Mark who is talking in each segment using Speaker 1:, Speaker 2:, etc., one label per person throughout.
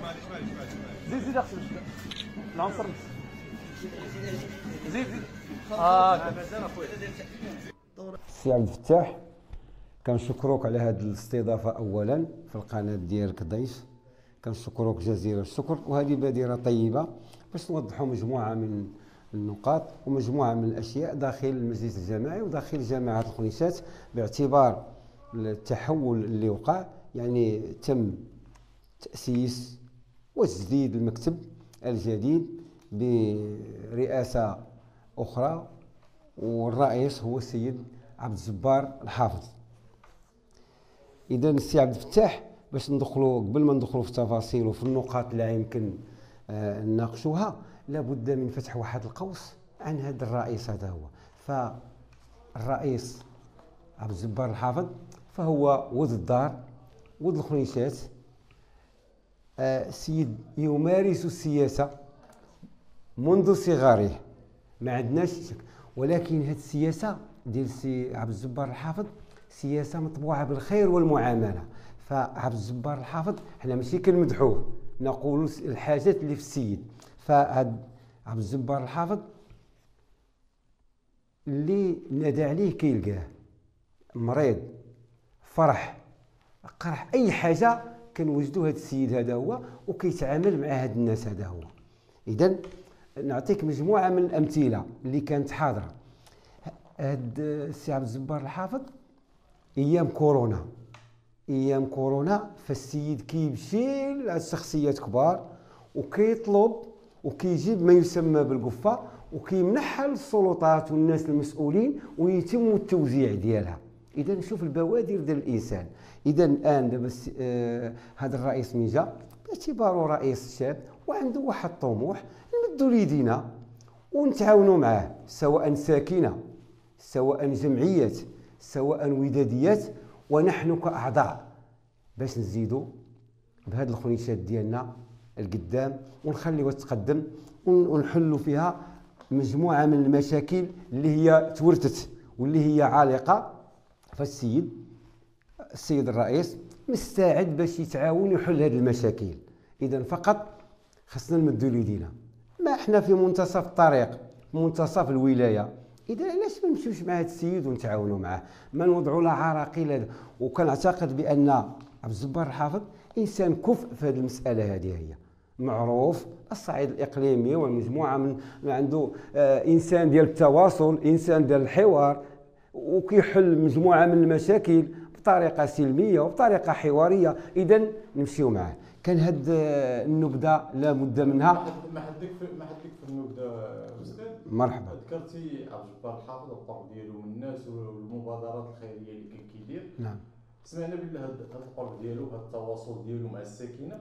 Speaker 1: زيد زيد اغسل العنصر زيد زيد
Speaker 2: سي عبد الفتاح، كنشكروك على هذه الاستضافه اولا في القناه ديالك ضيف. كنشكروك جزيل الشكر، وهذه بادره طيبه باش نوضحوا مجموعه من النقاط ومجموعه من الاشياء داخل المجلس الجماعي وداخل جامعه الخنيسات، باعتبار التحول اللي وقع. يعني تم تاسيس وتجديد المكتب الجديد برئاسه اخرى، والرئيس هو السيد عبد الجبار الحافظ. اذا السي عبد الفتاح، باش ندخلوا قبل ما ندخلوا في التفاصيل وفي النقاط اللي يمكن نناقشوها، لابد من فتح واحد القوس عن هذا الرئيس. هذا هو فالرئيس عبد الجبار الحافظ، فهو ولد الدار، ولد الخنيسات، سيد يمارس السياسه منذ صغره، ما عندناش شك. ولكن هذه السياسه ديال السي عبد الجبار الحافظ سياسه مطبوعه بالخير والمعامله. فعبد الجبار الحافظ حنا ماشي كنمدحوه، نقولوا الحاجات اللي في السيد. فهاد عبد الجبار الحافظ اللي نادى عليه كيلقاه، مريض، فرح، قرح، اي حاجه كنوجدوا هذا السيد هذا هو، وكيتعامل مع هاد الناس هذا هو. اذا نعطيك مجموعه من الامثله اللي كانت حاضره. هاد السي عبد الجبار الحافظ ايام كورونا فالسيد كيمشي لشخصيات كبار وكيطلب وكيجيب ما يسمى بالقفه وكيمنحها للسلطات والناس المسؤولين ويتم التوزيع ديالها. اذا نشوف البوادر ديال الانسان. اذا الان دابا هذا الرئيس من جا باعتباره رئيس شاب وعنده واحد الطموح، نمدوا ليدينا ونتعاونوا معاه، سواء ساكنه، سواء جمعيات، سواء وداديات، ونحن كأعضاء باش نزيدوا بهذه الخنيشات ديالنا القدام ونخليوها تقدم ونحلوا فيها مجموعه من المشاكل اللي هي تورثت واللي هي عالقه. السيد الرئيس مستعد باش يتعاون يحل هذه المشاكل. اذا فقط خصنا نمدوا ليدينا، ما احنا في منتصف الطريق، منتصف الولايه. اذا علاش ما نمشيوش مع هذا السيد ونتعاونوا معاه، ما نوضعوا له عراقيل. وكنعتقد بان عبد الجبار الحافظ انسان كفء في هذه المساله. هذه هي معروف الصعيد الاقليمي والمجموعه من عنده انسان ديال التواصل، انسان ديال الحوار، وكيحل مجموعه من المشاكل بطريقه سلميه وبطريقه حواريه. اذا نمشيو معاه. كان هاد النبذه لا بد منها.
Speaker 3: ما حدك في النبذه استاذ.
Speaker 2: مرحبا.
Speaker 3: ذكرتي عبد الجبار الحافظ والقرب ديالو من الناس والمبادرات الخيريه اللي كان كيدير.
Speaker 2: نعم.
Speaker 3: سمعنا بلي هذا القرب ديالو، هذا التواصل ديالو مع الساكنه،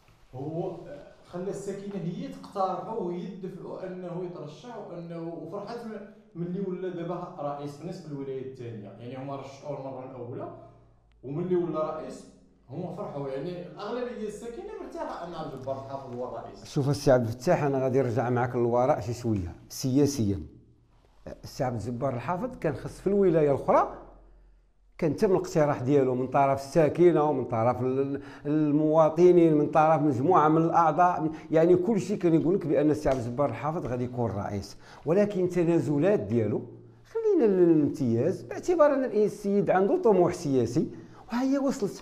Speaker 3: هو خلى الساكنه هي تقترحوا وهي تدفعوا انه يترشح، وفرحات ملي ولا دابا رئيس بالنسبه للولايات الثانيه. يعني هما رشحوه المره الاولى وملي ولا رئيس هما فرحوا. يعني الاغلبيه ديال الساكنه مرتاحه ان عبد الجبار الحافظ هو الرئيس.
Speaker 2: شوف السي عبد الفتاح، انا غادي نرجع معك للوراء شي شويه سياسيا. السي عبد الجبار الحافظ كان خص في الولايه الاخرى كان تم الاقتراح ديالو من طرف الساكنه ومن طرف المواطنين، من طرف مجموعه من الاعضاء. يعني كل شيء كان يقول لك بان السي عبد الجبار الحافظ غادي يكون رئيس، ولكن التنازلات ديالو خلينا للامتياز باعتبار ان السيد عنده طموح سياسي وهي وصلت.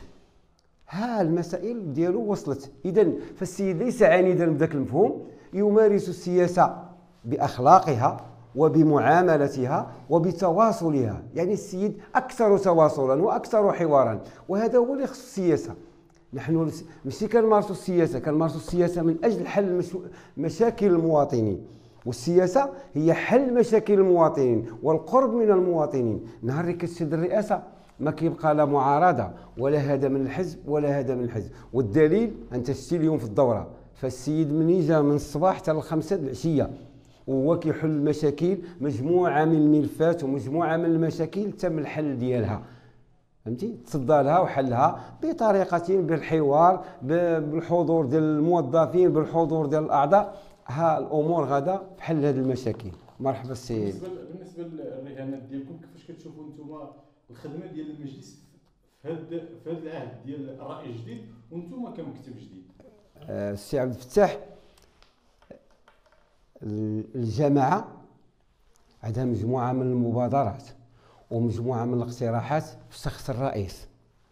Speaker 2: ها المسائل ديالو وصلت. اذا فالسيد ليس عنيدا بذاك المفهوم، يمارس السياسه باخلاقها وبمعاملتها وبتواصلها. يعني السيد اكثر تواصلا واكثر حوارا، وهذا هو اللي خص السياسه. نحن ماشي كنمارسوا السياسه، كنمارسوا السياسه من اجل حل مشاكل المواطنين، والسياسه هي حل مشاكل المواطنين والقرب من المواطنين. نهار اللي كتشد الرئاسه ما كيبقى لا معارضه ولا هذا من الحزب ولا هذا من الحزب. والدليل انت شتي اليوم في الدوره، فالسيد منين جا من الصباح حتى الخمسة العشيه وهو كيحل المشاكل، مجموعه من الملفات ومجموعه من المشاكل تم الحل ديالها. فهمتي؟ تصدى لها وحلها بطريقه، بالحوار، بالحضور ديال الموظفين، بالحضور ديال الاعضاء. ها الامور غدا في حل هذه المشاكل. مرحبا السيد.
Speaker 3: بالنسبه للرهانات ديالكم، كيفاش كتشوفوا نتوما الخدمه ديال المجلس في هذا العهد ديال الرأي الجديد وانتم كمكتب جديد؟
Speaker 2: السي عبد الفتاح، الجماعة عندها مجموعة من المبادرات ومجموعة من الاقتراحات في شخص الرئيس،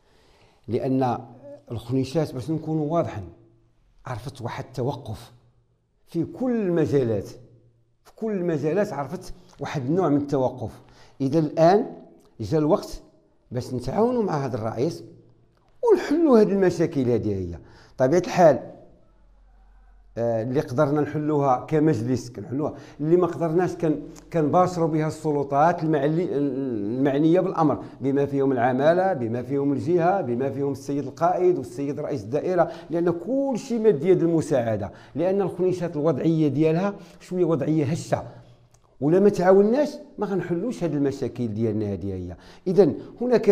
Speaker 2: لأن الخنيشات باش نكونوا واضحين عرفت واحد التوقف في كل المجالات، في كل المجالات عرفت واحد النوع من التوقف. إذا الآن جاء الوقت باش نتعاونوا مع هذا الرئيس ونحلوا هذه المشاكل. هذه هي طبيعة الحال. اللي قدرنا نحلوها كمجلس كنحلوها، اللي ما قدرناش كنباشروا بها السلطات المعنيه بالامر، بما فيهم العماله، بما فيهم الجهه، بما فيهم السيد القائد والسيد رئيس الدائره، لان كل شيء ماديه المساعده، لان الخنيشات الوضعيه ديالها شويه وضعيه هشه، ولا ما تعاوناش ما غنحلوش هذه المشاكل ديالنا. هذه هي. اذا هناك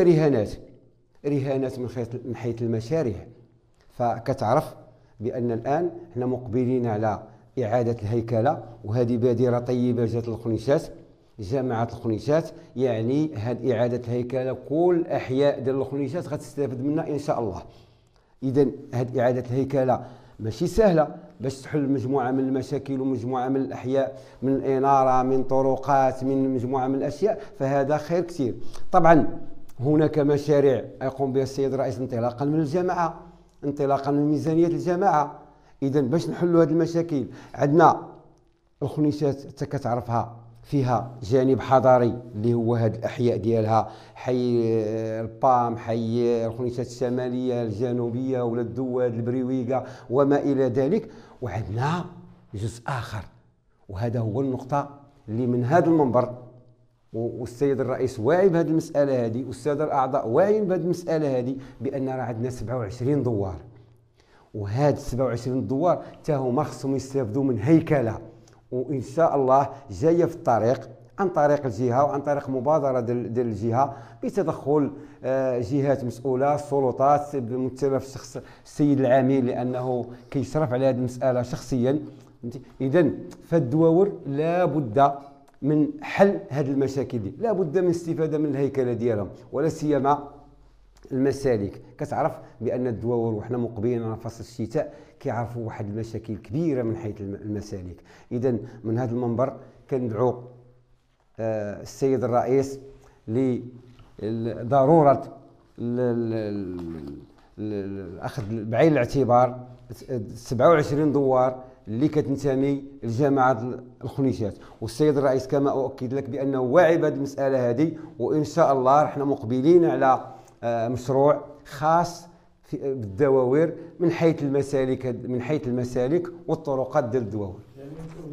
Speaker 2: رهانات من حيث المشاريع. فكتعرف بأن الآن احنا مقبلين على إعادة الهيكلة، وهذه بادرة طيبة جات الخنيشات، جامعة الخنيشات، يعني هذه إعادة الهيكلة كل الأحياء ديال الخنيشات غتستافد منها إن شاء الله. إذا هذه إعادة الهيكلة ماشي سهلة باش تحل مجموعة من المشاكل ومجموعة من الأحياء، من الإنارة، من طرقات، من مجموعة من الأشياء، فهذا خير كثير. طبعا هناك مشاريع يقوم بها السيد الرئيس انطلاقا من الجامعة، انطلاقا من ميزانية الجماعة. إذا باش نحلوا هذه المشاكل عندنا الخنيشات انت كتعرفها فيها جانب حضاري اللي هو هذه الأحياء ديالها، حي البام، حي الخنيشات الشمالية الجنوبية ولا الدواد البريويقة وما إلى ذلك. وعندنا جزء آخر، وهذا هو النقطة اللي من هذا المنبر والسيد الرئيس واعي بهذه المسألة هذه، والسادة الأعضاء واعيين بهذه المسألة هذه، بأن راه عندنا 27 دوار، وهاد 27 دوار حتى هما خصهم يستافدوا من هيكلة، وإن شاء الله جاية في الطريق عن طريق الجهة وعن طريق مبادرة ديال الجهة بتدخل جهات مسؤولة، السلطات بمثلها في شخص السيد العامل لأنه كيشرف على هذه المسألة شخصيا. إذا فالدواور لا بد من حل هذه المشاكل دي، لا بد من الاستفاده من الهيكله ديالهم، ولا سيما المسالك. كتعرف بان الدواور وحنا مقبلين على فصل الشتاء كيعرفوا واحد المشاكل كبيره من حيث المسالك. اذا من هذا المنبر كندعو السيد الرئيس لضروره الاخذ بعين الاعتبار 27 دوار اللي كتنتمي لجامعة الخنيشات، والسيد الرئيس كما أؤكد لك بأنه واعي بهذه المسألة هذه، وإن شاء الله رحنا مقبلين على مشروع خاص بالدواوير من حيث المسالك والطرقات ديال الدواوير.
Speaker 3: يعني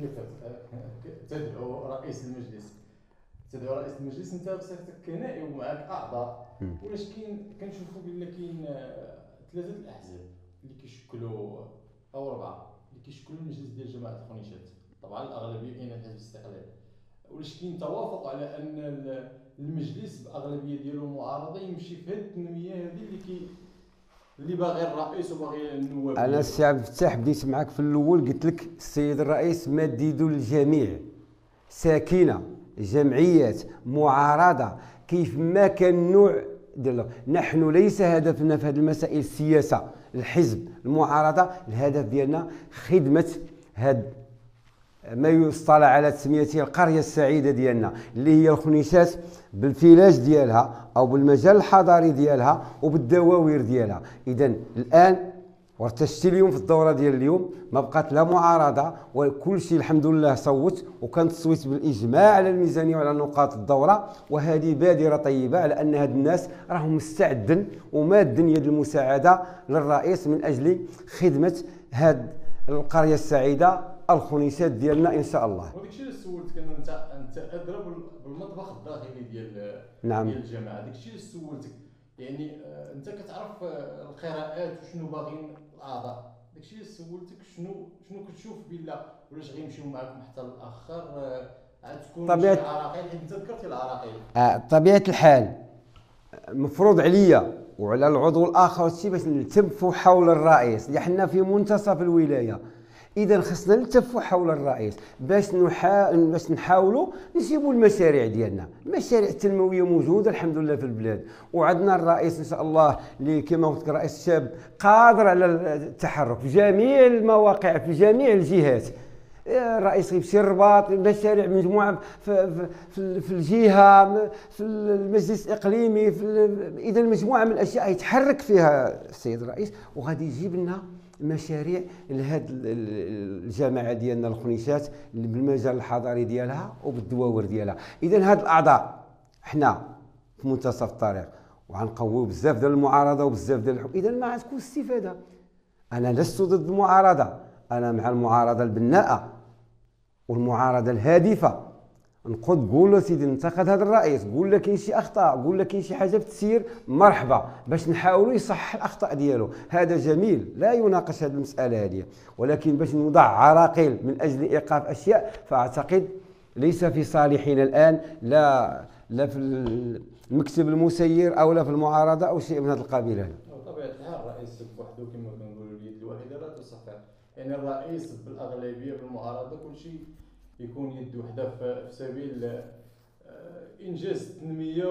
Speaker 3: تدعو رئيس المجلس انت بصفتك كنائب ومعك اعضاء، ولاش كنشوفوا بان كاين 3 الاحزاب اللي كيشكلوا او 4 اللي كيشكلوا المجلس ديال جماعه الخنيشات، طبعا الاغلبيه كاين حزب الاستقلال، ولاش كاين توافق على ان المجلس باغلبيه ديالو معارضه يمشي في هذه التنميه هذه اللي باغي الرئيس وباغي النواب.
Speaker 2: انا السي عبد الفتاح بديت معك في الاول قلت لك السيد الرئيس مد يدو للجميع، ساكنه، جمعيات، معارضه، كيف ما كان النوع ديالو. نحن ليس هدفنا في هذه المسائل السياسه، الحزب، المعارضه، الهدف ديالنا خدمه هذا ما يصطلح على تسميته القريه السعيده ديالنا، اللي هي الخنيشات بالفيلاج ديالها او بالمجال الحضاري ديالها وبالدواوير ديالها. اذا الان وارتشتي اليوم في الدوره ديال اليوم ما بقات لا معارضه وكل شيء الحمد لله صوت، وكان تصويت بالاجماع على الميزانيه وعلى نقاط الدوره، وهذه بادره طيبه على ان هاد الناس راهم مستعدين ومادين يد المساعده للرئيس من اجل خدمه هاد القريه السعيده الخنيشات ديالنا ان شاء الله.
Speaker 3: وداك الشيء اللي سولتك انت ادرى بالمطبخ الداخلي ديال
Speaker 2: نعم.
Speaker 3: ديال الجماعه، داك الشيء اللي سولتك يعني انت كتعرف القراءات وشنو باغيين الاعضاء، داك الشيء اللي سولتك شنو كتشوف بلا ولاش غيمشيو معكم حتى الاخر عاد تكون طبيعه العراقيل، حيت انت ذكرتي العراقيل.
Speaker 2: طبيعه الحال مفروض عليا وعلى العضو الاخر شي باش نلتفوا حول الرئيس، اللي حنا في منتصف الولايه، اذا خصنا نلتفوا حول الرئيس باش نحاولوا نجيبوا المشاريع ديالنا. المشاريع التنمويه موجوده الحمد لله في البلاد، وعندنا الرئيس ان شاء الله اللي كما قلت رئيس شاب قادر على التحرك في جميع المواقع في جميع الجهات. الرئيس يمشي الرباط، مشاريع مجموعه في الجهه، في المجلس الاقليمي، اذا مجموعه من الاشياء يتحرك فيها السيد الرئيس، وغادي يجيب لنا مشاريع لهذه الجامعه ديالنا الخنيشات بالمجال الحضاري ديالها وبالدواور ديالها. اذا هذه الاعضاء حنا في منتصف الطريق، وغنقويو بزاف ديال المعارضه وبزاف ديال الحكم، اذا ما غتكون استفاده. انا لست ضد المعارضه، انا مع المعارضه البناءه والمعارضه الهادفه. نقول قول له سيدي انتقد هذا الرئيس، قول له كاين شي اخطاء، قول له كاين شي حاجه في التسيير، مرحبا، باش نحاولوا يصحح الاخطاء ديالو، هذا جميل، لا يناقش هذه المساله هذه. ولكن باش نوضع عراقيل من اجل ايقاف اشياء، فاعتقد ليس في صالحنا الان، لا في المكتب المسير او لا في المعارضه او شيء من هذا القبيل هذا.
Speaker 3: بطبيعه الحال الرئيس وحده كما كنقولوا اليد الواحده لا تصفع، يعني الرئيس بالاغلبيه بالمعارضه كل شيء يكون يد وحده في سبيل انجاز التنميه،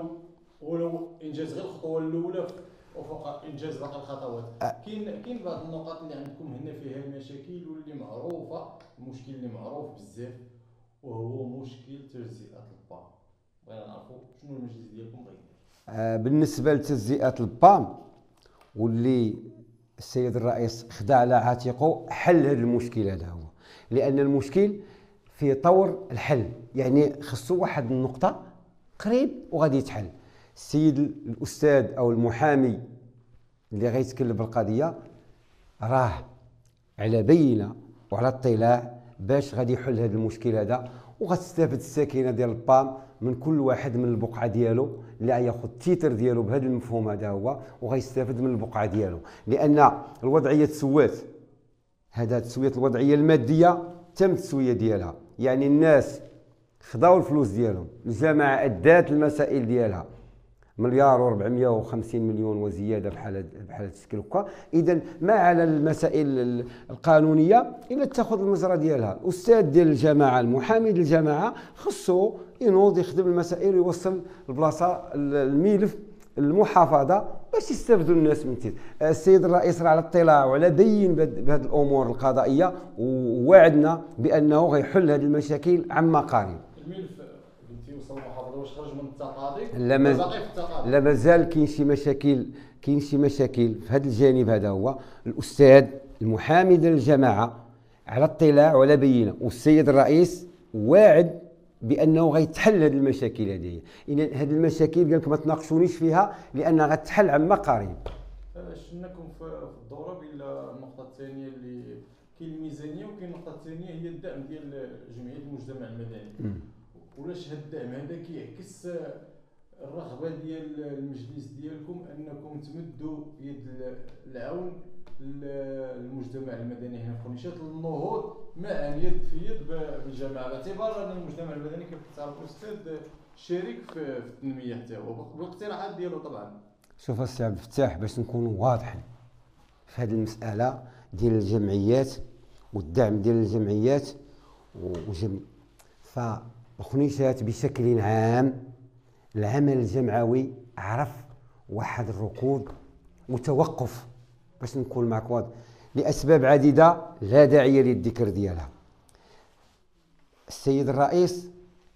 Speaker 3: ولو انجاز غير الخطوه الاولى وفوق انجاز باقي الخطوات. كاين بعض النقاط اللي عندكم هنا فيها المشاكل واللي معروفه، المشكل اللي معروف بزاف وهو مشكل تجزئه البام. بغينا نعرفوا شنو المجلس ديالكم بغا يدير.
Speaker 2: بالنسبه لتجزئه البام واللي السيد الرئيس خدا على عاتقه حل هذا المشكل، هذا هو، لان المشكل في طور الحل، يعني خصو واحد النقطه قريب وغادي يتحل. السيد الاستاذ او المحامي اللي غيتكلم بالقضيه راه على بينه وعلى اطلاع باش غادي يحل هذا المشكل هذا، وغتستافد الساكنه ديال البام من كل واحد من البقعه ديالو اللي غياخذ التيتر ديالو بهذا المفهوم هذا هو، وغيستافد من البقعه ديالو، لان الوضعيه تسوات. هذا تسويه الوضعيه الماديه تم التسويه ديالها، يعني الناس خداو الفلوس ديالهم، الجامعه ادات المسائل ديالها، مليار و450 مليون وزياده بحال الشكل هكا. اذا ما على المسائل القانونيه الا تاخذ المجرى ديالها. الاستاذ ديال الجامعه، المحامي ديال الجامعه، خصو ينوض يخدم المسائل ويوصل البلاصه الملف المحافظه باش يستافدوا الناس من تيت. السيد الرئيس راه على اطلاع وعلى بين بهذه الامور القضائيه، ووعدنا بانه غيحل هذه المشاكل عما قريب.
Speaker 3: الملف بنتي وصل المحافظه واش خرج من التقاضي؟
Speaker 2: باقي في التقاضي؟ لا مازال كاين شي مشاكل في هذا الجانب. هذا هو الاستاذ المحامي ديال الجماعه على اطلاع وعلى بينه، والسيد الرئيس واعد بانه غيتحل هذه المشاكل هذه. اذا هذه المشاكل قال لك ما تناقشونيش فيها لانها غتحل عما قريب.
Speaker 3: شناكم في الدوره بلا النقطه الثانيه اللي كاين الميزانيه، وكاين النقطه الثانيه هي الدعم ديال جمعيه المجتمع المدني. ولاش هذا الدعم هذا كيعكس الرغبه ديال المجلس ديالكم انكم تمدوا يد العون للمجتمع المدني هنا في خنيشات للنهوض معا يد في يد بالجماعه، باعتبار ان المجتمع المدني كيف تعرفوا استاذ شريك في التنميه حتى هو بالاقتراحات ديالو طبعا. شوف
Speaker 2: السي عبد الفتاح، باش نكونوا واضحين في هذه المساله ديال الجمعيات والدعم ديال الجمعيات فخنيشات بشكل عام، العمل الجمعوي عرف واحد الركود وتوقف، باش نكون معك واضح، لاسباب عديده لا داعي للذكر ديالها. السيد الرئيس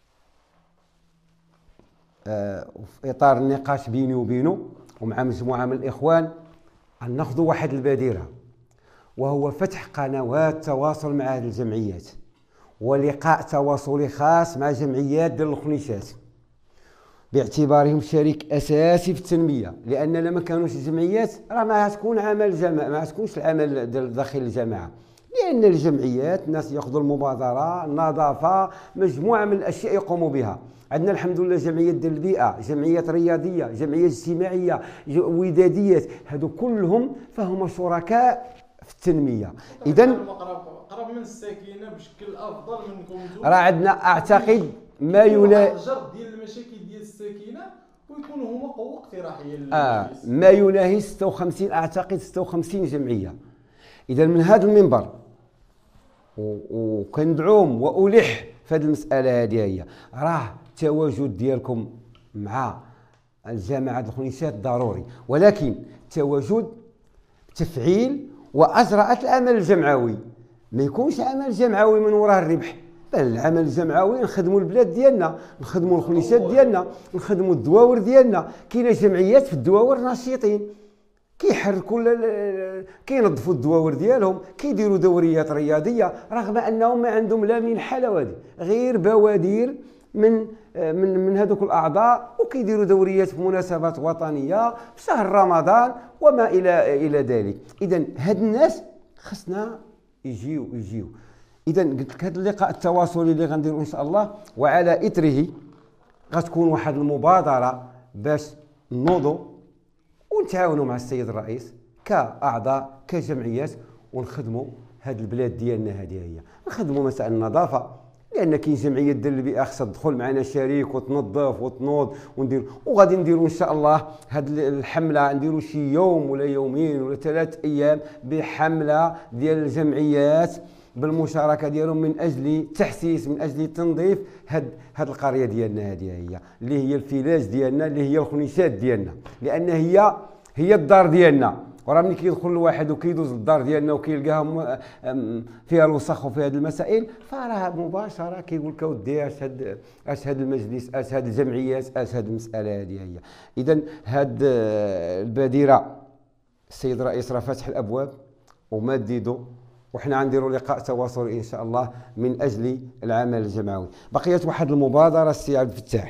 Speaker 2: في اطار النقاش بيني وبينه ومع مجموعه من الاخوان ان ناخذ واحد البادره، وهو فتح قنوات تواصل مع هذه الجمعيات ولقاء تواصلي خاص مع جمعيات ديال الخنيشات باعتبارهم شريك اساسي في التنميه. لان لما كانوش الجمعيات راه ما تكون عمل جماعه، ما تكونش العمل داخل الجماعه، لان الجمعيات الناس ياخذوا المبادره، النظافه، مجموعه من الاشياء يقوموا بها. عندنا الحمد لله جمعيات ديال البيئه، جمعيات رياضيه، جمعيات اجتماعيه، وداديات، هذو كلهم فهم شركاء في التنميه. اذا
Speaker 3: قرب من الساكنه بشكل افضل منكم.
Speaker 2: راه عندنا اعتقد ما
Speaker 3: جرد ديال المشاكل ديال الساكنه ويكونوا هما قوه اقتراحيه للمجلس.
Speaker 2: ما يناهي 56 اعتقد 56 جمعيه. اذا من هذا المنبر وكندعوهم والح في هذه المساله هذه. هي راه التواجد ديالكم مع الجامعات الخنيسات ضروري، ولكن تواجد تفعيل واجراءات العمل الجمعوي، ما يكونش عمل جمعوي من وراء الربح، بل العمل الجمعوي نخدموا البلاد ديالنا، نخدموا الخنيسات ديالنا، نخدموا الدواور ديالنا. كاينه جمعيات في الدواور ناشطين كيحركوا كينظفوا الدواور ديالهم، كيديروا دوريات رياضيه، رغم انهم ما عندهم لا منحه لا والو، غير بوادير من هذوك الاعضاء، وكيديروا دوريات في مناسبات وطنيه في شهر رمضان وما الى ذلك. اذا هاد الناس خصنا يجيو. اذا قلت لك هذا اللقاء التواصلي اللي غنديروا ان شاء الله، وعلى اثره غتكون واحد المبادره باش نوضوا ونتعاونوا مع السيد الرئيس كاعضاء كجمعيات، ونخدموا هذه البلاد ديالنا. هذه هي نخدموا مسائل النظافه، لان كاين جمعيات ديال البيئه خصها تدخل معنا شريك وتنظف وتنوض وندير. وغادي نديروا ان شاء الله هذه الحمله، نديروا شي يوم ولا يومين ولا 3 ايام بحمله ديال الجمعيات بالمشاركه ديالهم من اجل تحسيس، من اجل تنظيف هاد القريه ديالنا. هذه هي اللي هي الفيلاج ديالنا، اللي هي الخنيسات ديالنا، لان هي الدار ديالنا. وراه ملي كيدخل الواحد وكيدوز للدار ديالنا وكيلقاها فيها الوسخ وفيها هذه المسائل، فراه مباشره كيقول لك اودي اش هذا المجلس، اش هذه الجمعيات، اش هذه المساله. هذه هي. اذا هاد البادره السيد الرئيس راه فاتح الابواب وماد يدو، وحنا غنديروا لقاء تواصلي ان شاء الله من اجل العمل الجمعوي. بقيت واحد المبادره السي عبد الفتاح،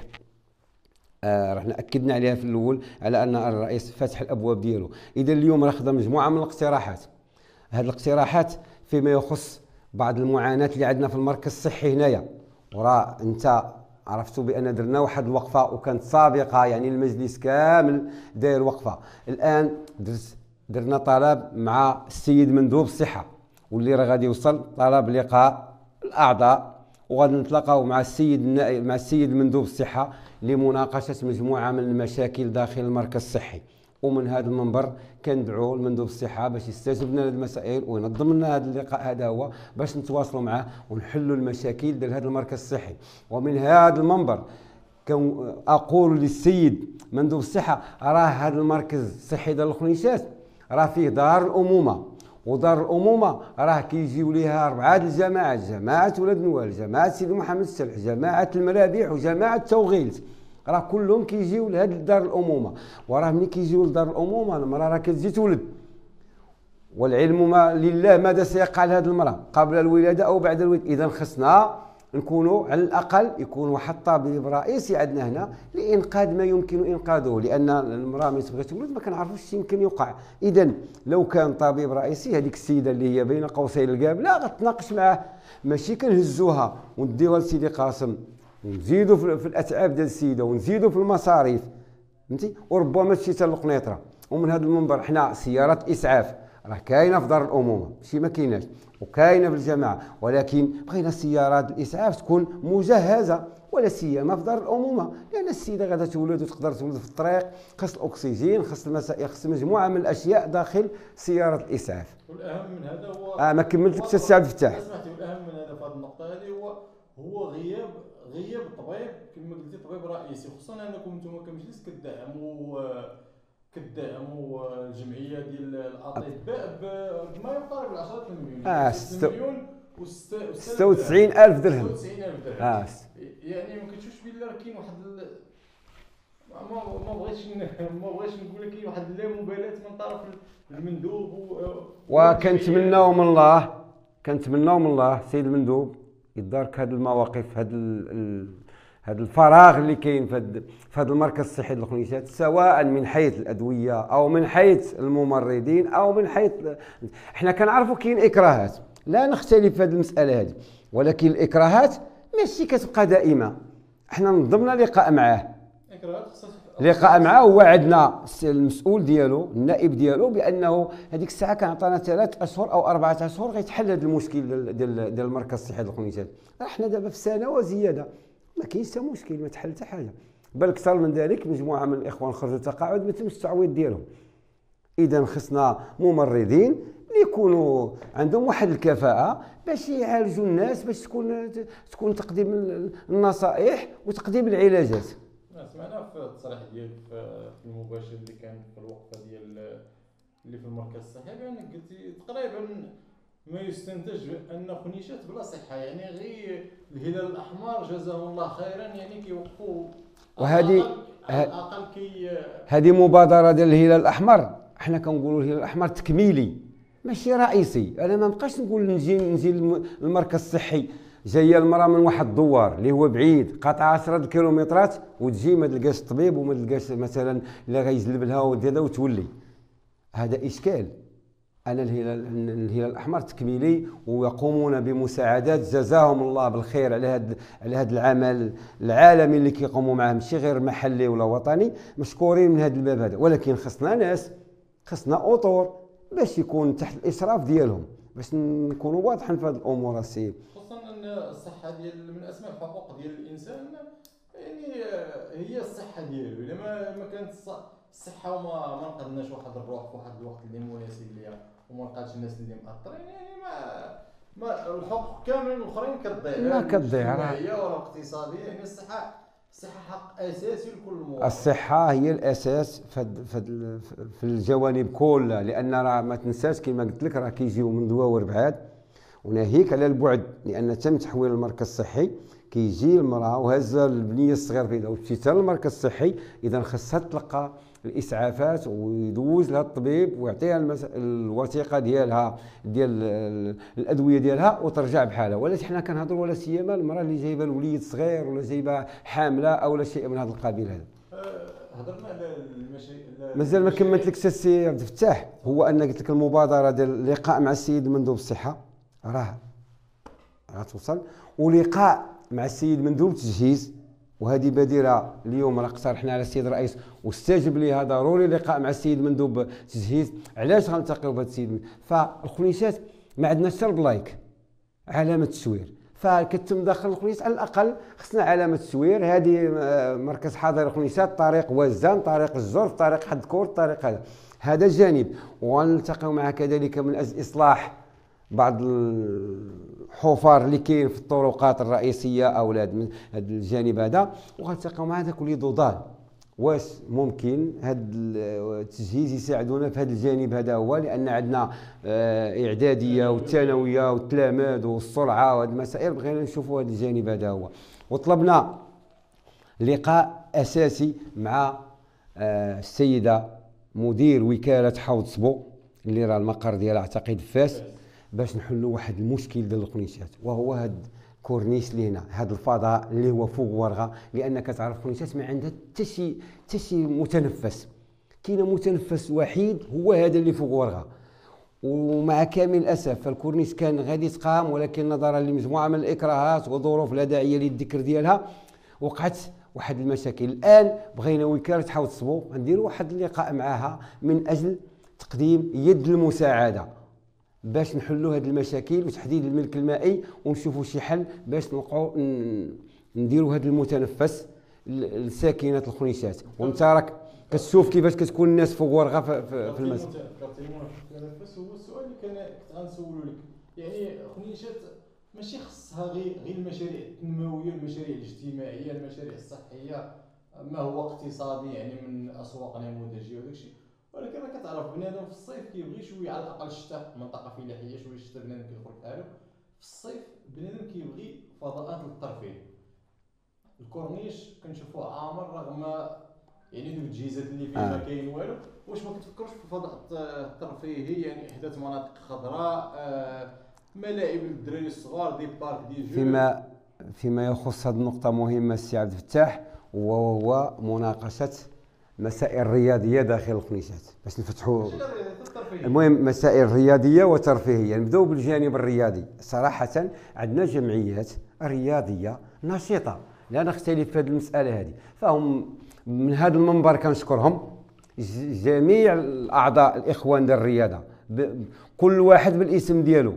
Speaker 2: رحنا اكدنا عليها في الاول على ان الرئيس فاتح الابواب ديالو. اذا اليوم راه خدم مجموعه من الاقتراحات، هذه الاقتراحات فيما يخص بعض المعاناه اللي عندنا في المركز الصحي هنايا. وراه انت عرفتوا بان درنا واحد الوقفه وكانت سابقه، يعني المجلس كامل داير وقفه. الان درنا طلب مع السيد مندوب الصحه، واللي راه غادي يوصل طلب لقاء الاعضاء، وغادي نتلاقاو مع السيد النائب، مع السيد مندوب الصحه لمناقشه مجموعه من المشاكل داخل المركز الصحي. ومن هذا المنبر كندعو المندوب الصحه باش يستجب لنا المسائل وينظم لنا هذا اللقاء، هذا هو باش نتواصلوا معاه ونحلوا المشاكل ديال هذا المركز الصحي. ومن هذا المنبر اقول للسيد مندوب الصحه، راه هذا المركز الصحي ديال الخنيسات راه فيه دار الامومه، ودار الامومه راه كيجيو ليها 4 الجماعات، جماعه ولاد نوال، جماعه سيدي محمد السلح، جماعه المرابيح، وجماعه توغيلت، راه كلهم كيجيو لهاد دار الامومه. وراه ملي كيجيو لدار الامومه المراه راه كتجي تولد، والعلم ما لله ماذا سيقع لهذه المراه قبل الولاده او بعد الولاده. اذا خصنا نكونوا على الاقل يكون واحد طبيب رئيسي عندنا هنا لانقاذ ما يمكن انقاذه، لان المراه ملي تبغي تولد ما كنعرفوش اش يمكن يوقع. اذا لو كان طبيب رئيسي، هذيك السيده اللي هي بين قوسين القابله غتناقش معاه، ماشي كنهزوها ونديوها لسيدي قاسم ونزيدوا في الاتعاب ديال السيده ونزيدوا في المصاريف، فهمتي، وربما تمشي حتى للقنيطره. ومن هذا المنبر حنا سيارات اسعاف راه كاينه في دار الامومه، ماشي ما كايناش، وكاينه في الجماعه، ولكن بغينا سيارات الاسعاف تكون مجهزه، ولا سيما في دار الامومه، لان السيده غادا تولد وتقدر تولد في الطريق، خاص الاكسجين، خاص المسائل، خاص مجموعه من الاشياء داخل سياره الاسعاف.
Speaker 3: والاهم من هذا هو
Speaker 2: ما كملتلكش السي عبد الفتاح.
Speaker 3: سمحتي، والاهم من هذا في هذه النقطه هذه هو غياب الطبيب كما قلتي، طبيب رئيسي، خصوصا انكم انتم كمجلس كدعموا الجمعيه ديال الاطباء بما يقارب 10 المليون، 6 مليون و
Speaker 2: 96,000 درهم.
Speaker 3: 96,000 درهم. يعني ما كتشوفش بلي راه كاين واحد ما بغيتش نقول لك كاين واحد اللامبالاه من طرف المندوب
Speaker 2: وكنتمناو من الله سيد المندوب يدارك هذه المواقف، هذا الفراغ اللي كاين في هذا المركز الصحي ديال الخنيسات، سواء من حيث الادويه او من حيث الممرضين او من حيث، احنا كنعرفوا كاين اكراهات، لا نختلف في هذه المساله هذه، ولكن الاكراهات ماشي كتبقى دائمه. احنا نظمنا لقاء معاه ووعدنا المسؤول ديالو النائب ديالو بانه هذيك الساعه كان عطانا 3 اشهر او 4 اشهر غيتحل هذا المشكل ديال المركز الصحي ديال الخنيسات. احنا دابا في سنه وزياده ما كاينش حتى مشكل، ما تحل حتى حاجه، بل اكثر من ذلك مجموعه من الاخوان خرجوا تقاعد ما تمش التعويض ديالهم. اذا خصنا ممرضين اللي يكونوا عندهم واحد الكفاءه باش يعالجوا الناس، باش تكون تقديم النصائح وتقديم العلاجات.
Speaker 3: سمعنا في التصريح ديالك في المباشر اللي كان في الوقفه ديال اللي في المركز الصحي بان قلتي تقريبا ما يستنتج ان خنيشات بلا صحه، يعني غير الهلال الاحمر جزاه الله خيرا يعني كيوقفوا.
Speaker 2: وهذه
Speaker 3: اقل
Speaker 2: هذه مبادره ديال الهلال الاحمر، حنا كنقولوا الهلال الاحمر تكميلي ماشي رئيسي. انا ما بقاش نقول نجي المركز الصحي جايه المراه من واحد الدوار اللي هو بعيد قاطعه 10 الكيلومترات وتجي ما تلقاش الطبيب وما تلقاش مثلا الا غيجلب لها وديالها وتولي. هذا اشكال. انا الهلال الاحمر تكميلي ويقومون بمساعدات، جزاهم الله بالخير على هذا العمل العالمي اللي كيقوموا معاه، ماشي غير محلي ولا وطني، مشكورين من هذا الباب هذا. ولكن خصنا ناس، خصنا اطر باش يكون تحت الاشراف ديالهم، باش نكونوا واضحين في هذه الامور السيد.
Speaker 3: خصوصا ان الصحه ديال من اسمى الحقوق ديال الانسان، يعني هي الصحه ديالو. الا ما كانت الصحه وما نقدناش واحد الروح في واحد الوقت اللي مناسب ليها وما لقاتش الناس اللي مأثرين، يعني ما الحقوق كاملين الاخرين كتضيع.
Speaker 2: لا كتضيع
Speaker 3: اجتماعيه ولا اقتصاديه. يعني الصحه حق اساسي لكل مواطن.
Speaker 2: الصحه هي الاساس في الجوانب كلها، لان راه ما تنساش كما قلت لك راه كيجيو من دواور بعاد، وناهيك على البعد، لان تم تحويل المركز الصحي كيجي المراه وهزه البنيه الصغير في يدها ومشيت للمركز الصحي، اذا خصها تلقى الاسعافات ويدوز لها الطبيب ويعطيها الوثيقه ديالها ديال الادويه ديالها وترجع بحالها. ولا حنا كنهضروا ولا سيما المراه اللي جايبه الوليد صغير ولا جايبه حامله او لا شيء من هذا القبيل هذا.
Speaker 3: هضرنا على المشاكل
Speaker 2: مازال ما كملت لك السي عبد الفتاح. هو ان قلت لك المبادره ديال اللقاء مع السيد مندوب الصحه راه توصل، ولقاء مع السيد مندوب التجهيز، وهذه بديره اليوم راه اقترحنا على السيد الرئيس واستجب ليها، ضروري لقاء مع السيد مندوب التجهيز. علاش غنلتقيو بهذا السيد؟ فالخنيشات ما عندناش شرط لايك علامه التسوير، فكتم داخل الخنيس على الاقل خصنا علامه تسوير. هذه مركز حاضر الخنيسات، طريق وزان، طريق الجرف، طريق حدكور، طريق هذا جانب. ونلتقيو معها كذلك من اجل اصلاح بعض الحفار اللي كاين في الطرقات الرئيسيه او هذا الجانب هذا، وغنلتقيو مع هذاك اللي ضدال. واش ممكن هذا التجهيز يساعدونا في هذا الجانب هذا هو، لان عندنا اعداديه والثانويه والتلامذ والسرعه وهذه المسائل، بغينا نشوفوا هذا الجانب هذا هو. وطلبنا لقاء اساسي مع السيده مدير وكاله حوض صبو اللي راه المقر ديالها اعتقد فاس، باش نحلوا واحد المشكل ديال الخنيشات، وهو هذا كورنيش اللي هنا، هذا الفضاء اللي هو فوق ورغه. لان كتعرف الخنيشات ما عندها حتى شي متنفس، كاين متنفس وحيد هو هذا اللي فوق ورغه. ومع كامل الاسف فالكورنيش كان غادي يتقام، ولكن نظرا لمجموعه من الاكراهات وظروف لا داعي للذكر ديالها وقعت واحد المشاكل. الان بغينا وكاله حوض صبو نديروا واحد اللقاء معها من اجل تقديم يد المساعده باش نحلوا هذه المشاكل وتحديد الملك المائي، ونشوفوا شي حل باش نوقعوا نديروا هذا المتنفس لساكنات الخنيشات. وانت راك كتشوف كيفاش كتكون الناس فوق ورغه في المسجد.
Speaker 3: المتنفس هو السؤال اللي كنت غنسولو لك. يعني خنيشات ماشي خصها غير المشاريع التنمويه، المشاريع الاجتماعيه، المشاريع الصحيه، ما هو اقتصادي يعني من اسواق نموذجيه وداك الشيء، ولكن راه كتعرف بنادم في الصيف كيبغي شويه على الاقل الشتاء، منطقه فلاحيه شويه الشتاء بنادم كيخرج حاله. في الصيف بنادم كيبغي فضاءات للترفيه. الكورنيش كنشوفوه عامر رغم يعني دوك التجهيزات اللي فيه ما كاين والو. واش ما كتفكروش في فضاء الترفيهي، يعني احداث مناطق خضراء، ملاعب للدراري الصغار، دي بارك دي جو؟
Speaker 2: فيما يخص هذه النقطه مهمه السي عبد الفتاح، وهو مناقشه مسائل رياضيه داخل الخنيشات باش نفتحوا. المهم مسائل رياضيه وترفيهيه. نبداو بالجانب الرياضي. صراحه عندنا جمعيات رياضيه نشيطه، لا نختلف في هذه المساله هذه، فهم من هذا المنبر كنشكرهم جميع الاعضاء الاخوان ديال الرياضه، كل واحد بالاسم ديالو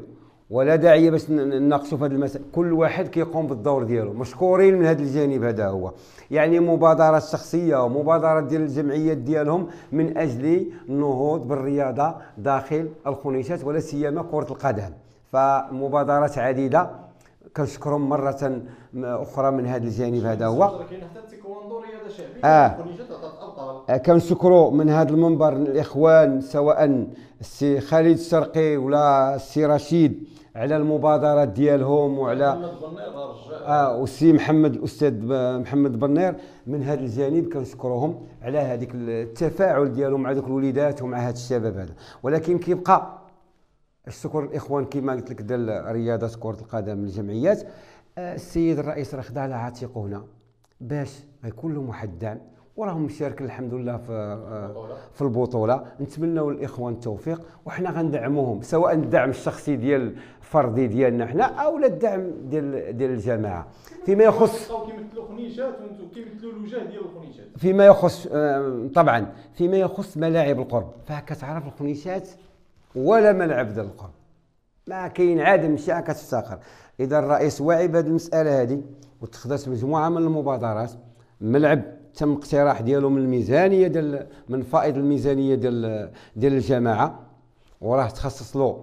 Speaker 2: ولا داعي باش نناقشوا في هذه المسائل. كل واحد كيقوم بالدور ديالو، مشكورين من هذا الجانب. هذا هو يعني مبادرات شخصيه ومبادرات ديال الجمعيات ديالهم من اجل النهوض بالرياضه داخل الخنيشات ولا سيما كره القدم. فمبادرات عديده كنشكرهم مره اخرى من هذا الجانب. هذا هو
Speaker 3: كاين حتى التايكوندو رياضه شعبيه الخنيشات عطات ابطال.
Speaker 2: كنشكروا من هذا المنبر الاخوان سواء السي خالد الشرقي ولا السي رشيد على المبادرات ديالهم، وعلى والسي محمد الاستاذ محمد بنير من هذا الجانب كنشكروهم على هذيك التفاعل ديالهم مع ذوك الوليدات ومع هذا الشباب هذا. ولكن كيبقى الشكر الاخوان كما قلت لك ديال رياضه كره القدم الجمعيات. السيد الرئيس راه خدا على عاتقه هنا باش غيكون لهم واحد الدعم، وراهم مشاركين الحمد لله في البطوله. نتمنوا للاخوان التوفيق وحنا غندعموهم، سواء الدعم الشخصي ديال الفردي ديالنا حنا او الدعم ديال الجماعه فيما يخص
Speaker 3: كيمثلوا خنيشات وانتم كيمثلوا الوجه ديال الخنيشات.
Speaker 2: فيما يخص طبعا فيما يخص ملاعب القرب، فكتعرف الخنيشات ولا ملعب ديال القرب ما كاين عاد مشى كتفتقر. اذا الرئيس واعي بهذه المساله هذه واتخذت مجموعه من المبادرات. ملعب تم اقتراح ديالو من الميزانيه من فائض الميزانيه ديال الجماعه، وراه تخصص له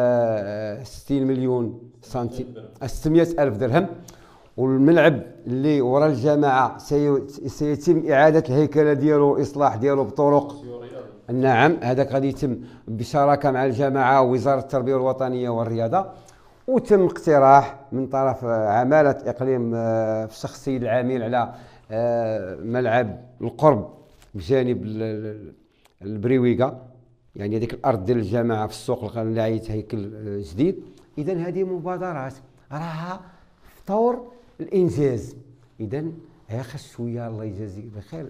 Speaker 2: 60 مليون سنتيم 600 الف درهم. والملعب اللي ورا الجماعه سيتم اعاده الهيكله ديالو والاصلاح ديالو بطرق. نعم هذاك غادي يتم بشراكه مع الجماعه ووزاره التربيه الوطنيه والرياضه. وتم اقتراح من طرف عماله اقليم في شخص السيد العامل على ملعب القرب بجانب البريويكا، يعني هذيك الارض ديال الجماعه في السوق اللي غيتهيكل جديد. اذا هذه مبادرات راها في طور الانجاز. اذا خاص شويه الله يجازيك بخير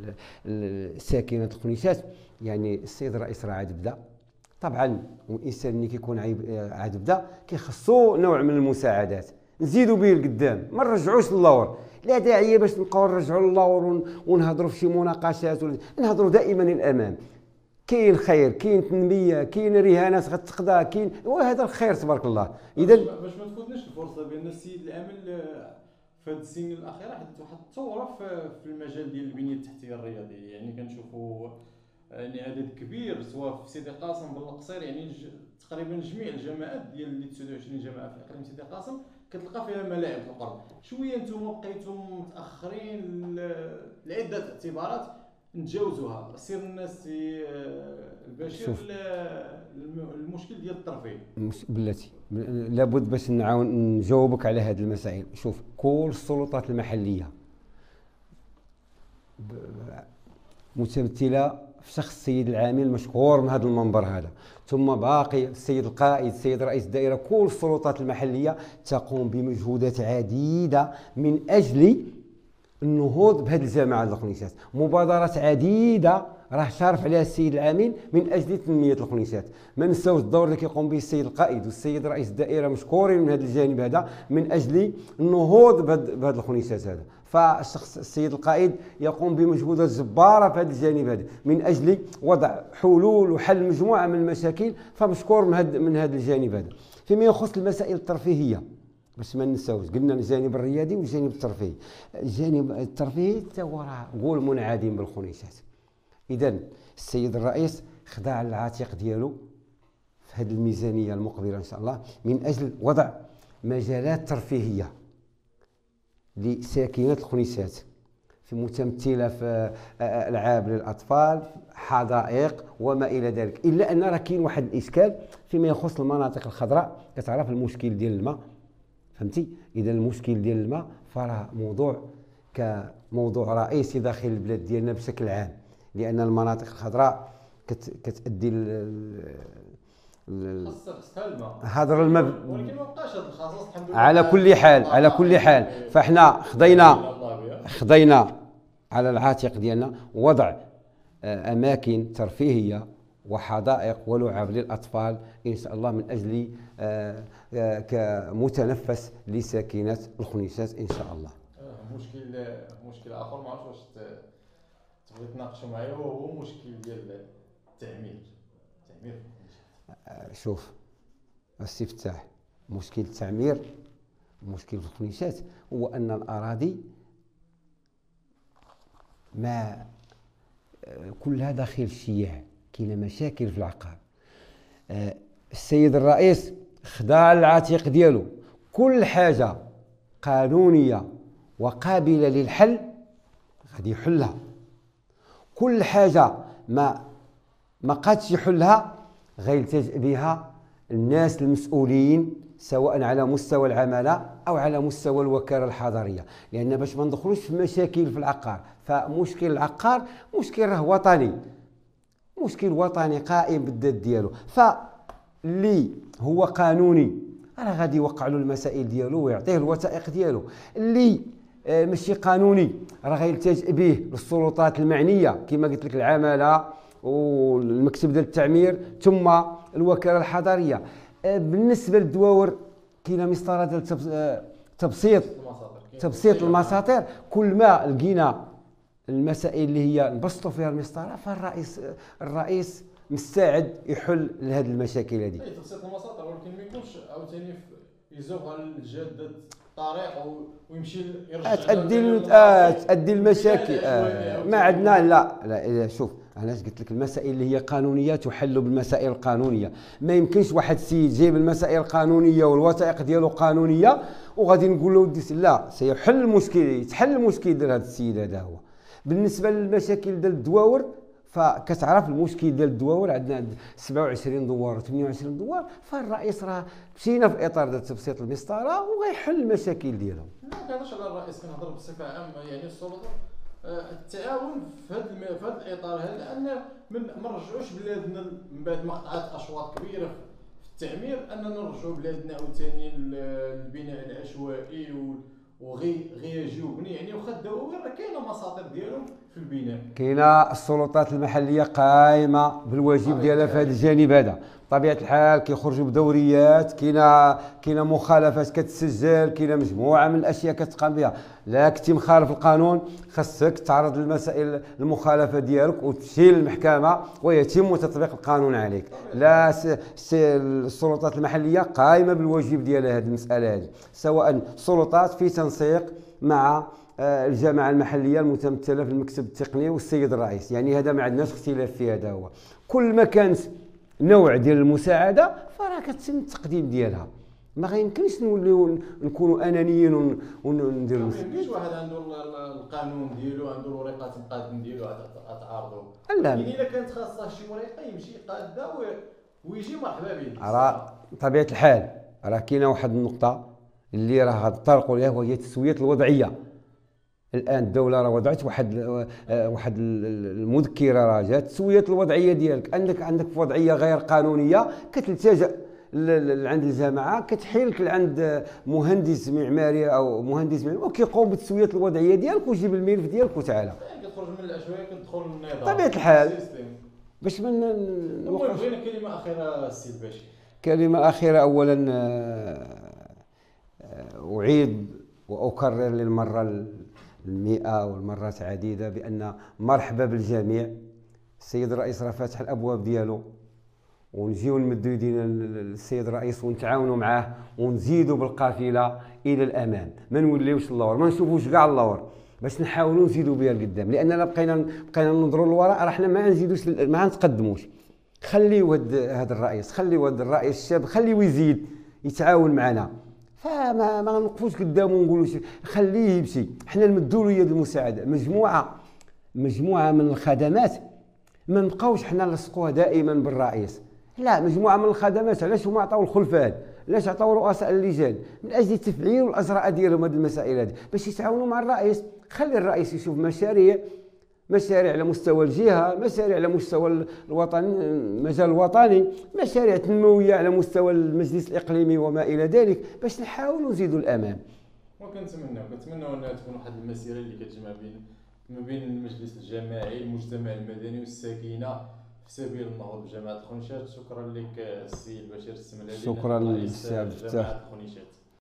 Speaker 2: ساكنه الخنيشات. يعني السيد الرئيس راه عاد بدا طبعا، والانسان ملي كيكون عاد بدا كيخصو نوع من المساعدات نزيدوا به لقدام، ما نرجعوش للور. لا داعي باش نبقاو نرجعوا للور ونهضروا في شي مناقشات نهضروا دائما للامام. كاين خير، كاين تنميه، كاين رهانات غتقضى، كاين وهذا الخير تبارك الله. اذا
Speaker 3: باش ما تفوتناش الفرصه بان السيد العامل في هذه السنين الاخيره حدث واحد الثوره في المجال ديال البنيه التحتيه الرياضيه. يعني كنشوفوا يعني عدد كبير سواء في سيدي قاسم بالقصير، يعني تقريبا جميع الجماعات ديال اللي 29 جماعه في اقليم سيدي قاسم كتلقى فيها ملاعب القرب. شويه نتوما بقيتم متاخرين لعده اعتبارات نتجاوزوها. سير الناس البشير المشكل ديال الترفيه
Speaker 2: بلاتي لابد باش نعاون نجاوبك على هذه المسائل. شوف كل السلطات المحليه متمثله في شخص السيد العامل مشكور من هذا المنبر هذا، ثم باقي السيد القائد السيد رئيس الدائره. كل السلطات المحليه تقوم بمجهودات عديده من اجل النهوض بهذه الجماعه الخنيشات. مبادرات عديده راه شارف عليها السيد العامل من اجل تنميه الخنيشات. ما نساوش الدور اللي كيقوم به السيد القائد والسيد رئيس الدائره مشكورين من هذا الجانب هذا من اجل النهوض بهذه الخنيشات هذا. فالشخص السيد القائد يقوم بمجهودات جباره في هذا الجانب هذا من اجل وضع حلول وحل مجموعه من المشاكل، فمشكور من هذا الجانب هذا. فيما يخص المسائل الترفيهيه باش ما نساوش، قلنا الجانب الرياضي والجانب الترفيهي. الجانب الترفيهي حتى هو راه غول منعدم بالخنيشات. اذا السيد الرئيس خدا على العاتق ديالو في هذه الميزانيه المقبله ان شاء الله من اجل وضع مجالات ترفيهيه لساكنات الخنيشات في متمثله في العاب للاطفال، حدائق وما الى ذلك. الا ان راه كاين واحد الاشكال فيما يخص المناطق الخضراء. كتعرف المشكل ديال الماء، فهمتي؟ اذا المشكل ديال الماء فراه موضوع كموضوع رئيسي داخل البلاد ديالنا بشكل عام، لان المناطق الخضراء كتادي هدر الماء.
Speaker 3: ولكن ما بقاش هذا الخصاص الحمد لله.
Speaker 2: على كل حال فاحنا خضينا على العاتق ديالنا وضع اماكن ترفيهيه وحدائق ولعب للاطفال ان شاء الله من اجل كمتنفس لساكنات الخنيشات ان شاء الله.
Speaker 3: مشكل اخر ما عرفتش واش تبغي تناقشوا معايا، وهو مشكل ديال التعمير.
Speaker 2: شوف السي فتاح، مشكل التعمير، مشكل في الكورنيشات، هو أن الأراضي ما كلها داخل الشياع، كاينه مشاكل في العقار. السيد الرئيس خدا العتيق ديالو كل حاجة قانونية وقابلة للحل غادي يحلها، كل حاجة ما قادش يحلها غيلتجئ بها الناس المسؤولين، سواء على مستوى العمالة أو على مستوى الوكالة الحضرية، لأن باش ما ندخلوش في مشاكل في العقار. فمشكل العقار مشكل راه وطني، مشكل وطني قائم بالذات ديالو، فاللي هو قانوني راه غادي يوقع له المسائل ديالو ويعطيه الوثائق ديالو، اللي ماشي قانوني راه غيلتجئ به للسلطات المعنيه كما قلت لك العماله والمكتب ديال التعمير ثم الوكاله الحضريه. بالنسبه للدواور كاينه مسطره ديال تبسيط المساطير، كل ما لقينا المسائل اللي هي نبسطوا فيها المسطره فالرئيس مستعد يحل لهذه المشاكل هذه.
Speaker 3: تبسيط المساطر، ولكن ما يكونش عاوتاني يزوغ على جاده الطريق ويمشي يرجع
Speaker 2: تأدي المشاكل. ما عندنا لا شوف انا قلت لك المسائل اللي هي قانونيه تحل بالمسائل القانونيه. ما يمكنش واحد السيد جايب المسائل القانونيه والوثائق ديالو قانونيه وغادي نقول له لا سيحل المشكل، يتحل المشكل ديال هذا السيد هذا. هو بالنسبه للمشاكل ديال الدواور فكتعرف المشكل ديال الدواور عندنا 27 دوار و 28 دوار، فالرئيس راه مشينا في اطار ديال تبسيط المسطره وغيحل المشاكل ديالهم.
Speaker 3: ما كنهضرش على الرئيس، كنهضر بصفه عامه يعني السلطه التعاون في هذا الاطار هذا، لان ما نرجعوش بلادنا من بعد مقطعات اشواط كبيره في التعمير اننا نرجعوا بلادنا عاوتاني للبناء العشوائي وغي يجيو بني يعني. واخا الدواوين راه كاينه مساطر ديالهم في البناء،
Speaker 2: كاينه السلطات المحليه قائمه بالواجب ديالها في هذا الجانب هذا. بطبيعه الحال كيخرجوا بدوريات، كاينه مخالفات كتسجل، كاينه مجموعه من الاشياء كتقام بها. لا كنتي مخالف القانون خاصك تعرض للمسائل المخالفه ديالك وتمشي للمحكمه ويتم تطبيق القانون عليك. لا السلطات المحليه قائمه بالواجب ديالها هذه المساله هذه، سواء سلطات في تنسيق مع الجامعه المحليه المتمثله في المكتب التقني والسيد الرئيس، يعني هذا ما عندناش اختلاف في هذا. هو كل ما كانت نوع ديال المساعده فراه كتم التقديم ديالها. ما غيمكنش نوليو نكونوا انانيين ونديروا.
Speaker 3: ما يمكنش واحد عنده القانون ديالو، عنده الوريقات القادم ديالو تعارضوا.
Speaker 2: لا
Speaker 3: يعني الا كانت خاصها شي وريقه يمشي يقادها ويجي مرحبا به.
Speaker 2: راه بطبيعه الحال راه كاينه واحد النقطه اللي راه نطرقوا لها وهي تسويه الوضعيه. الان الدوله راه وضعت واحد المذكره راه جات تسويه الوضعيه ديالك. عندك في وضعيه غير قانونيه كتلتجئ عند الجامعه، كتحيلك لعند مهندس معماري او مهندس وكيقوم بتسويه الوضعيه ديالك ويجيب الملف ديالك وتعالى.
Speaker 3: كتخرج من العشوائيه كتدخل للنظام
Speaker 2: بطبيعه الحال باش من
Speaker 3: المهم. بغينا كلمه اخيره السي الباشي.
Speaker 2: كلمه اخيره، اولا اعيد واكرر للمره 100 والمرات عديده بان مرحبا بالجميع. السيد الرئيس راه فاتح الابواب ديالو، ونجيو نمدوا يدينا للسيد الرئيس ونتعاونوا معاه ونزيدوا بالقافله الى الامام. ما نوليوش اللور، ما نشوفوش كاع اللور، باش نحاولوا نزيدوا بها لقدام. لاننا بقينا ننظروا للوراء راه حنا ما نزيدوش ما نتقدموش. خليو هذا الرئيس، خليو هذا الرئيس الشاب، خليو يزيد يتعاون معنا. فما نوقفوش قدامه ونقولوا خليه يمشي. حنا نمدوا له يد المساعده، مجموعه من الخدمات ما نبقاوش حنا نلصقوها دائما بالرئيس. لا، مجموعه من الخدمات علاش هما عطاو الخلفان، علاش عطاو رؤساء اللجان من اجل تفعيل الاجراء ديالهم هذه المسائل هذه باش يتعاونوا مع الرئيس. خلي الرئيس يشوف مشاريع على مستوى الجهه، مشاريع على مستوى الوطن، المجال الوطني، مشاريع تنمويه على مستوى المجلس الاقليمي وما الى ذلك، باش نحاولوا نزيدوا الامام.
Speaker 3: وكنتمناو انها تكون واحد المسيره اللي كتجمع ما بين المجلس الجماعي، المجتمع المدني والساكنه في سبيل النهوض بجماعه خونيشات. شكرا لك السي البشير السملالي،
Speaker 2: شكرا للسي عبد الفتاح.
Speaker 3: خونيشات.